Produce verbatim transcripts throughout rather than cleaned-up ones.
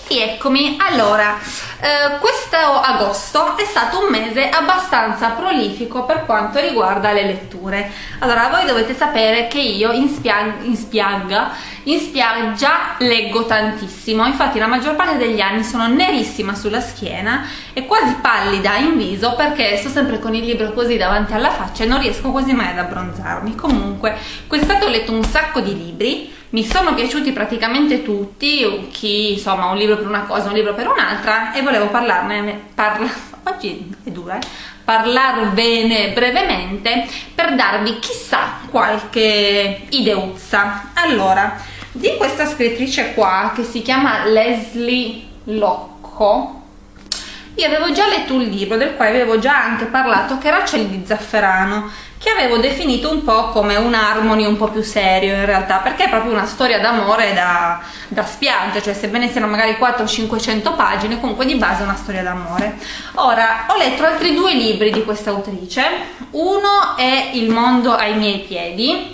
Eccomi, allora, eh, questo agosto è stato un mese abbastanza prolifico per quanto riguarda le letture. Allora, voi dovete sapere che io in, spia in spiaggia, in spiaggia leggo tantissimo, infatti la maggior parte degli anni sono nerissima sulla schiena e quasi pallida in viso perché sto sempre con il libro così davanti alla faccia e non riesco quasi mai ad abbronzarmi. Comunque, quest'estate ho letto un sacco di libri. Mi sono piaciuti praticamente tutti, chi insomma un libro per una cosa, un libro per un'altra, e volevo parlarne, parla, oggi è dura, eh? parlarvene brevemente per darvi chissà qualche ideuzza. Allora, di questa scrittrice qua che si chiama Leslie Locco, io avevo già letto un libro del quale avevo già anche parlato, che era Cieli di zafferano, che avevo definito un po' come un harmony un po' più serio in realtà, perché è proprio una storia d'amore da, da spiaggia, cioè sebbene siano magari quattrocento cinquecento pagine, comunque di base è una storia d'amore. Ora, ho letto altri due libri di questa autrice, uno è Il mondo ai miei piedi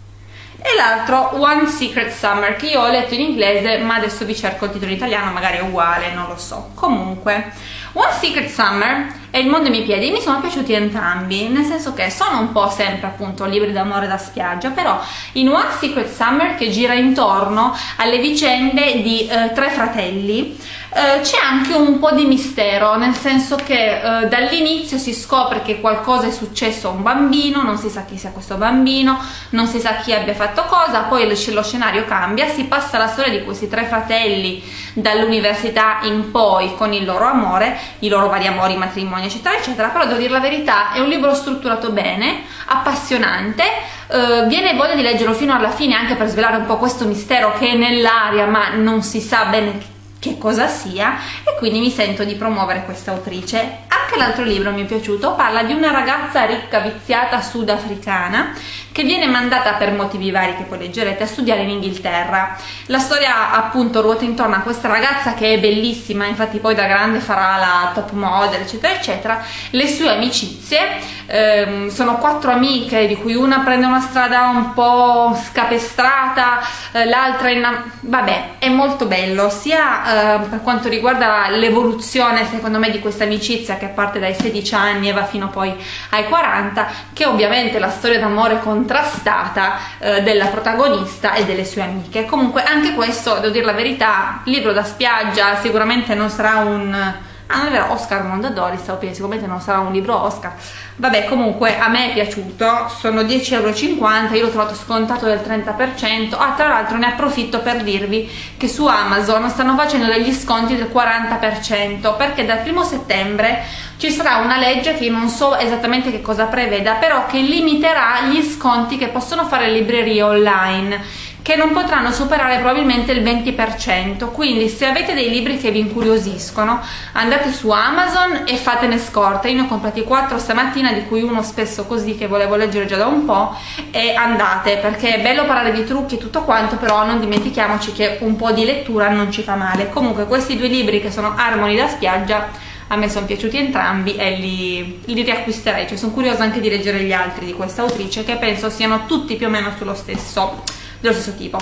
e l'altro One Secret Summer, che io ho letto in inglese ma adesso vi cerco il titolo in italiano, magari è uguale, non lo so. Comunque, One Secret Summer e Il mondo ai miei piedi mi sono piaciuti entrambi, nel senso che sono un po' sempre appunto libri d'amore da spiaggia, però in One Secret Summer, che gira intorno alle vicende di eh, tre fratelli, eh, c'è anche un po' di mistero, nel senso che eh, dall'inizio si scopre che qualcosa è successo a un bambino, non si sa chi sia questo bambino, non si sa chi abbia fatto cosa, poi lo scenario cambia, si passa la storia di questi tre fratelli dall'università in poi con il loro amore, i loro vari amori, matrimoni eccetera eccetera. Però devo dire la verità, è un libro strutturato bene, appassionante, eh, viene voglia di leggerlo fino alla fine anche per svelare un po' questo mistero che è nell'aria ma non si sa bene che cosa sia, e quindi mi sento di promuovere questa autrice. Anche l'altro libro mi è piaciuto, parla di una ragazza ricca viziata sudafricana che viene mandata per motivi vari che poi leggerete a studiare in Inghilterra. La storia appunto ruota intorno a questa ragazza che è bellissima, infatti poi da grande farà la top model eccetera eccetera. Le sue amicizie ehm, sono quattro amiche di cui una prende una strada un po' scapestrata, eh, l'altra in... vabbè, è molto bello sia eh, per quanto riguarda l'evoluzione secondo me di questa amicizia che parte dai sedici anni e va fino poi ai quaranta, che ovviamente la storia d'amore contrastata eh, della protagonista e delle sue amiche. Comunque anche questo, devo dire la verità, libro da spiaggia, sicuramente non sarà un... ah, non è vero, Oscar Mondadori, stavo per dire, sicuramente non sarà un libro Oscar. Vabbè, comunque a me è piaciuto, sono dieci e cinquanta euro, io l'ho trovato scontato del trenta per cento. Ah, tra l'altro ne approfitto per dirvi che su Amazon stanno facendo degli sconti del quaranta per cento, perché dal primo settembre ci sarà una legge che non so esattamente che cosa preveda, però che limiterà gli sconti che possono fare le librerie online, che non potranno superare probabilmente il venti per cento. Quindi se avete dei libri che vi incuriosiscono, andate su Amazon e fatene scorta. Io ne ho comprati quattro stamattina, di cui uno spesso così che volevo leggere già da un po', e andate, perché è bello parlare di trucchi e tutto quanto, però non dimentichiamoci che un po' di lettura non ci fa male. Comunque questi due libri che sono Harmony da spiaggia a me sono piaciuti entrambi e li, li riacquisterei, cioè sono curiosa anche di leggere gli altri di questa autrice, che penso siano tutti più o meno sullo stesso dello stesso tipo.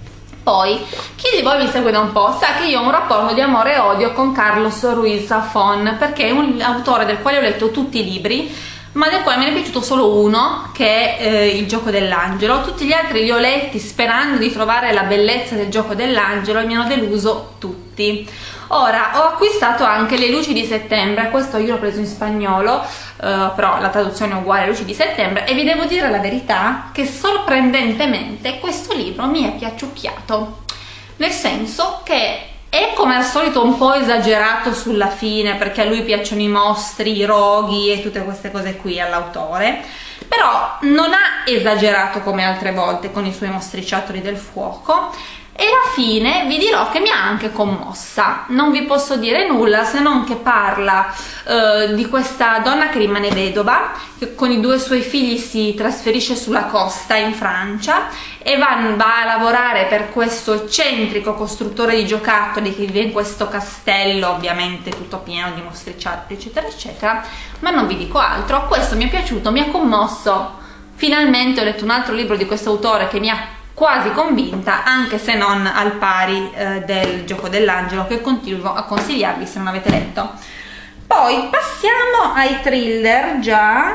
Poi chi di voi mi segue da un po' sa che io ho un rapporto di amore e odio con Carlos Ruiz Zafón, perché è un autore del quale ho letto tutti i libri, ma del quale me ne è piaciuto solo uno, che è eh, Il gioco dell'angelo. Tutti gli altri li ho letti sperando di trovare la bellezza del gioco dell'angelo e mi hanno deluso tutti. Ora, ho acquistato anche Le luci di settembre, questo io l'ho preso in spagnolo, eh, però la traduzione è uguale, Luci di settembre, e vi devo dire la verità che sorprendentemente questo libro mi è piaciucchiato, nel senso che è come al solito un po' esagerato sulla fine, perché a lui piacciono i mostri, i roghi e tutte queste cose qui all'autore, però non ha esagerato come altre volte con i suoi mostriciattoli del fuoco. E alla fine vi dirò che mi ha anche commossa. Non vi posso dire nulla se non che parla eh, di questa donna che rimane vedova, che con i due suoi figli si trasferisce sulla costa in Francia e va, va a lavorare per questo eccentrico costruttore di giocattoli che vive in questo castello, ovviamente tutto pieno di mostriciattoli eccetera eccetera, ma non vi dico altro. Questo mi è piaciuto, mi ha commosso. Finalmente ho letto un altro libro di questo autore che mi ha quasi convinta, anche se non al pari eh, del Gioco dell'Angelo, che continuo a consigliarvi se non avete letto. Poi passiamo ai thriller. Già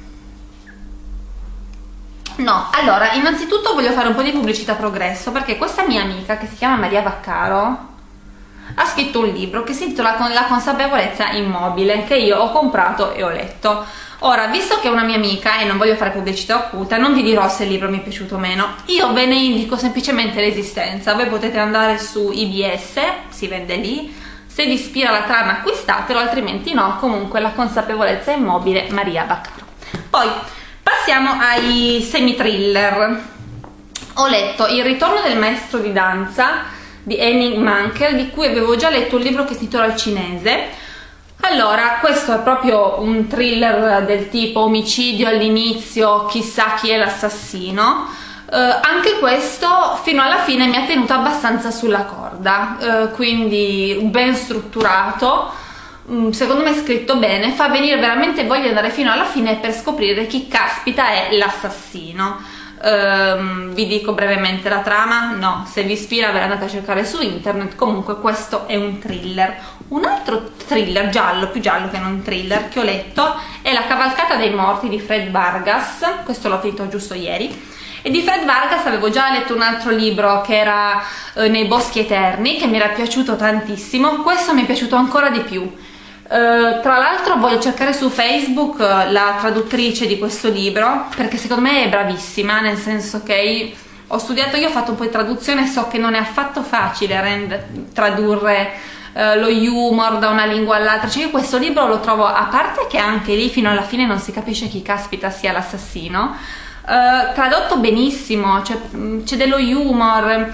no, allora innanzitutto voglio fare un po' di pubblicità progresso, perché questa mia amica, che si chiama Maria Vaccaro, ha scritto un libro che si intitola La consapevolezza immobile, che io ho comprato e ho letto. Ora, visto che è una mia amica e non voglio fare pubblicità occulta, non vi dirò se il libro mi è piaciuto o meno, io ve ne indico semplicemente l'esistenza. Voi potete andare su I B S, si vende lì, se vi ispira la trama acquistatelo, altrimenti no. Comunque La consapevolezza immobile, Maria Vaccaro. Poi passiamo ai semi-thriller. Ho letto Il ritorno del maestro di danza di Henning Mankell, di cui avevo già letto un libro che si intitola Il cinese. Allora, questo è proprio un thriller del tipo omicidio all'inizio, chissà chi è l'assassino. Eh, anche questo fino alla fine mi ha tenuto abbastanza sulla corda, eh, quindi ben strutturato, secondo me scritto bene, fa venire veramente voglia di andare fino alla fine per scoprire chi caspita è l'assassino. Um, vi dico brevemente la trama? No, se vi ispira ve la andate a cercare su internet. Comunque questo è un thriller. Un altro thriller giallo, più giallo che non thriller, che ho letto è La cavalcata dei morti di Fred Vargas. Questo l'ho finito giusto ieri. E di Fred Vargas avevo già letto un altro libro che era eh, Nei boschi eterni, che mi era piaciuto tantissimo. Questo mi è piaciuto ancora di più. Uh, tra l'altro voglio cercare su Facebook uh, la traduttrice di questo libro, perché secondo me è bravissima, nel senso che ho studiato, io ho fatto un po' di traduzione e so che non è affatto facile rend- tradurre uh, lo humor da una lingua all'altra. Cioè io questo libro lo trovo, a parte che anche lì fino alla fine non si capisce chi caspita sia l'assassino, uh, tradotto benissimo, cioè, c'è dello humor,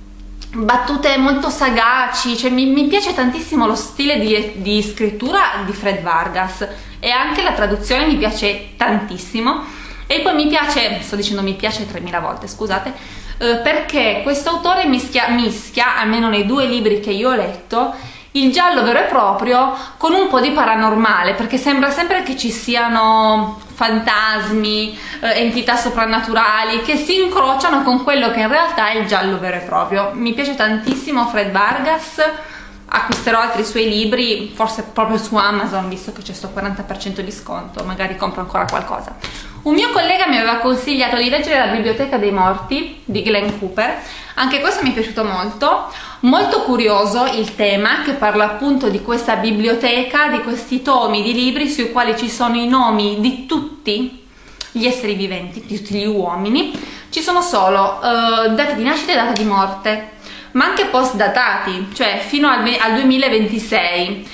battute molto sagaci, cioè mi, mi piace tantissimo lo stile di, di scrittura di Fred Vargas, e anche la traduzione mi piace tantissimo. E poi mi piace, sto dicendo mi piace tremila volte, scusate, eh, perché questo autore mischia, mischia, almeno nei due libri che io ho letto, il giallo vero e proprio con un po' di paranormale, perché sembra sempre che ci siano fantasmi, eh, entità soprannaturali che si incrociano con quello che in realtà è il giallo vero e proprio. Mi piace tantissimo Fred Vargas, acquisterò altri suoi libri, forse proprio su Amazon, visto che c'è sto quaranta per cento di sconto, magari compro ancora qualcosa. Un mio collega mi aveva consigliato di leggere La biblioteca dei morti di Glenn Cooper, anche questo mi è piaciuto molto, molto curioso il tema, che parla appunto di questa biblioteca, di questi tomi di libri sui quali ci sono i nomi di tutti gli esseri viventi, di tutti gli uomini. Ci sono solo uh, date di nascita e data di morte, ma anche post datati, cioè fino al, al duemilaventisei.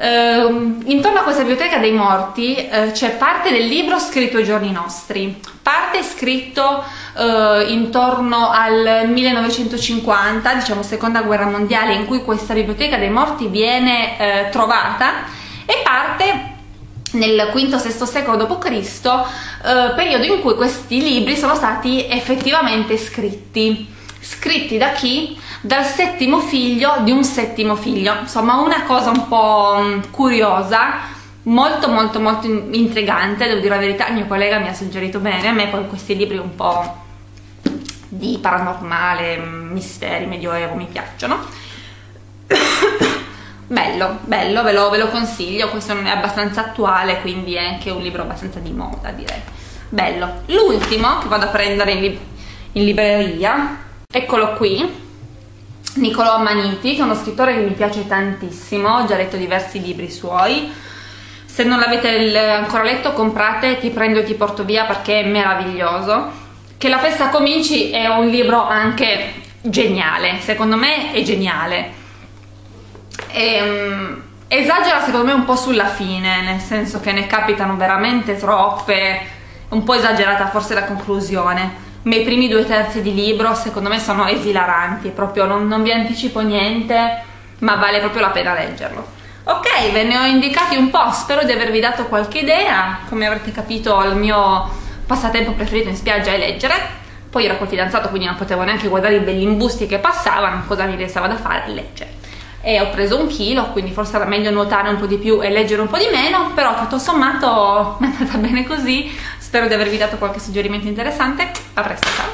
Uh, intorno a questa biblioteca dei morti uh, c'è parte del libro scritto ai giorni nostri, parte scritto uh, intorno al millenovecentocinquanta, diciamo seconda guerra mondiale, in cui questa biblioteca dei morti viene uh, trovata, e parte nel quinto sesto secolo dopo Cristo, uh, periodo in cui questi libri sono stati effettivamente scritti. Scritti da chi? Dal settimo figlio di un settimo figlio. Insomma, una cosa un po' curiosa, molto molto molto intrigante, devo dire la verità. Il mio collega mi ha suggerito bene, a me poi questi libri un po' di paranormale, misteri, medioevo mi piacciono. Bello, bello, ve lo, ve lo consiglio. Questo non è abbastanza attuale, quindi è anche un libro abbastanza di moda, direi. Bello. L'ultimo che vado a prendere in, li in libreria, eccolo qui, Niccolò Ammaniti, che è uno scrittore che mi piace tantissimo, ho già letto diversi libri suoi. Se non l'avete ancora letto, comprate Ti prendo e ti porto via, perché è meraviglioso. Che la festa cominci è un libro anche geniale, secondo me è geniale. E, um, esagera secondo me un po' sulla fine, nel senso che ne capitano veramente troppe, un po' esagerata forse la conclusione. Ma i primi due terzi di libro secondo me sono esilaranti, proprio non, non vi anticipo niente, ma vale proprio la pena leggerlo. Ok, ve ne ho indicati un po', spero di avervi dato qualche idea. Come avrete capito, il mio passatempo preferito in spiaggia è leggere. Poi ero col fidanzato, quindi non potevo neanche guardare i belli imbusti che passavano, cosa mi restava da fare? Leggere. E ho preso un chilo, quindi forse era meglio nuotare un po' di più e leggere un po' di meno, però tutto sommato mi è andata bene così. Spero di avervi dato qualche suggerimento interessante. A presto, ciao!